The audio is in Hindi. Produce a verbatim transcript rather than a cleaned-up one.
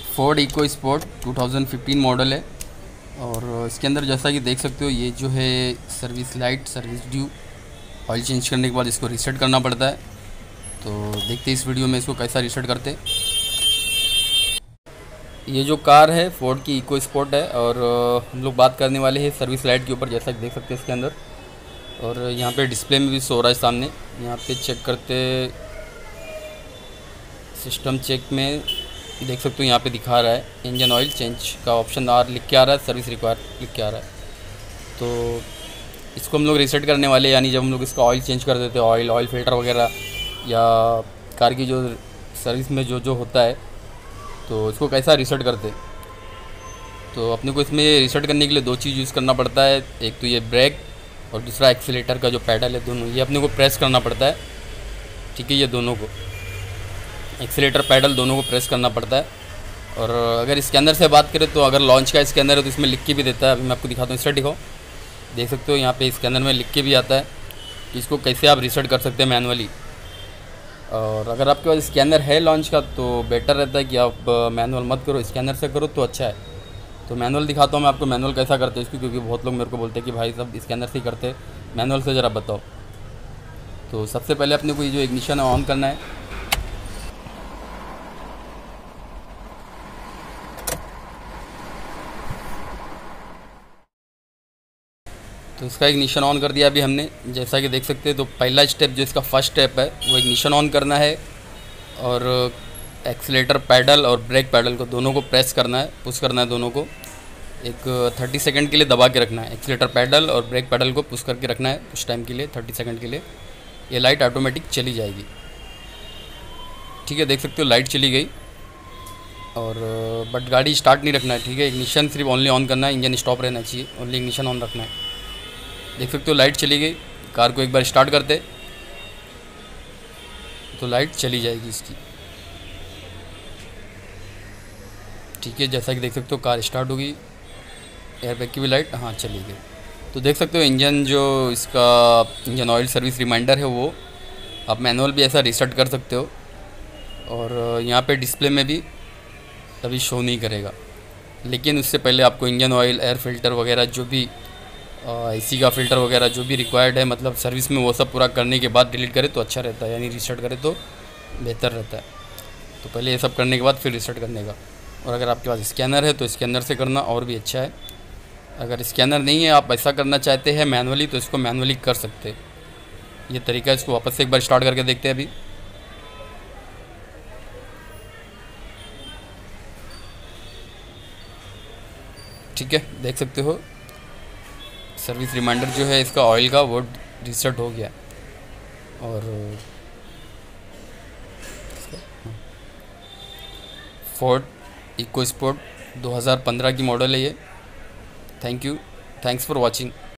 Ford EcoSport two thousand fifteen model है। और इसके अंदर जैसा कि देख सकते हो, ये जो है service light, service due, oil change करने के बाद इसको रीसेट करना पड़ता है। तो देखते हैं इस वीडियो में इसको कैसा रीसेट करते। ये जो कार है फोर्ड की इको स्पोर्ट है, और हम लोग बात करने वाले हैं सर्विस लाइट के ऊपर, जैसा कि देख सकते हैं इसके अंदर। और यहाँ पे डिस्प्ले में भी शो रहा है सामने। यहाँ पे चेक करते, सिस्टम चेक में देख सकते हो यहाँ पे दिखा रहा है इंजन ऑयल चेंज का ऑप्शन आर लिख के आ रहा है, सर्विस रिक्वायर लिख के आ रहा है। तो इसको हम लोग रीसेट करने वाले, यानी जब हम लोग इसका ऑयल चेंज कर देते हैं, ऑयल ऑयल फिल्टर वगैरह, या कार की जो सर्विस में जो जो होता है, तो इसको कैसा रीसेट करते। तो अपने को इसमें रीसेट करने के लिए दो चीज़ यूज़ करना पड़ता है। एक तो ये ब्रेक, और दूसरा एक्सीलेटर का जो पैडल है, दोनों ये अपने को प्रेस करना पड़ता है। ठीक है, ये दोनों को, एक्सीलेटर पैडल दोनों को प्रेस करना पड़ता है। और अगर इसके अंदर से बात करें तो अगर लॉन्च का इसके अंदर है तो इसमें लिख के भी देता है। अभी मैं आपको दिखाता हूँ, इससे दिखाओ, देख सकते हो यहाँ पे इसके अंदर में लिख के भी आता है कि इसको कैसे आप रीसेट कर सकते हैं मैनुअली। और अगर आपके पास स्कैनर है लॉन्च का तो बेटर रहता है कि आप मैनुअल मत करो, स्कैनर से करो तो अच्छा है। तो मैनुअल दिखाता हूँ मैं आपको, मैनुअल कैसा करते हैं इसको, क्योंकि बहुत लोग मेरे को बोलते हैं कि भाई सब स्कैनर से ही करते, मैनुअल से ज़रा बताओ। तो सबसे पहले अपने को ये जो इग्निशन है ऑन करना है। तो इसका इग्निशन ऑन कर दिया अभी हमने, जैसा कि देख सकते हैं। तो पहला स्टेप जो इसका फर्स्ट स्टेप है वो इग्निशन ऑन करना है, और एक्सीलेटर पैडल और ब्रेक पैडल को दोनों को प्रेस करना है, पुश करना है दोनों को। एक थर्टी सेकंड के लिए दबा के रखना है, एक्सीलेटर पैडल और ब्रेक पैडल को पुश करके रखना है कुछ टाइम के लिए, थर्टी सेकंड के लिए। ये लाइट ऑटोमेटिक चली जाएगी। ठीक है, देख सकते हो लाइट चली गई। और बट गाड़ी स्टार्ट नहीं रखना है। ठीक है, इग्निशन सिर्फ ओनली ऑन करना है, इंजन स्टॉप रहना चाहिए, ओनली इग्निशन ऑन रखना है। देख सकते हो लाइट चली गई। कार को एक बार स्टार्ट करते तो लाइट चली जाएगी इसकी। ठीक है, जैसा कि देख सकते हो कार स्टार्ट हो गई, एयरबैग की भी लाइट हाँ चली गई। तो देख सकते हो इंजन जो इसका इंजन ऑयल सर्विस रिमाइंडर है वो आप मैनुअल भी ऐसा रीसेट कर सकते हो। और यहाँ पे डिस्प्ले में भी अभी शो नहीं करेगा, लेकिन उससे पहले आपको इंजन ऑयल, एयर फिल्टर वगैरह जो भी एसी का फ़िल्टर वगैरह जो भी रिक्वायर्ड है, मतलब सर्विस में, वो सब पूरा करने के बाद डिलीट करे तो अच्छा रहता है, यानी रीसेट करे तो बेहतर रहता है। तो पहले ये सब करने के बाद फिर रीसेट करने का। और अगर आपके पास स्कैनर है तो स्कैनर से करना और भी अच्छा है। अगर स्कैनर नहीं है, आप ऐसा करना चाहते हैं मैनुअली, तो इसको मैनुअली कर सकते हैं। ये तरीका, इसको वापस से एक बार स्टार्ट करके देखते हैं अभी। ठीक है, देख सकते हो सर्विस रिमाइंडर जो है इसका ऑयल का वो रीसेट हो गया। और फोर्ड इको स्पोर्ट दो हज़ार पंद्रह की मॉडल है ये। Thank you, thanks for watching.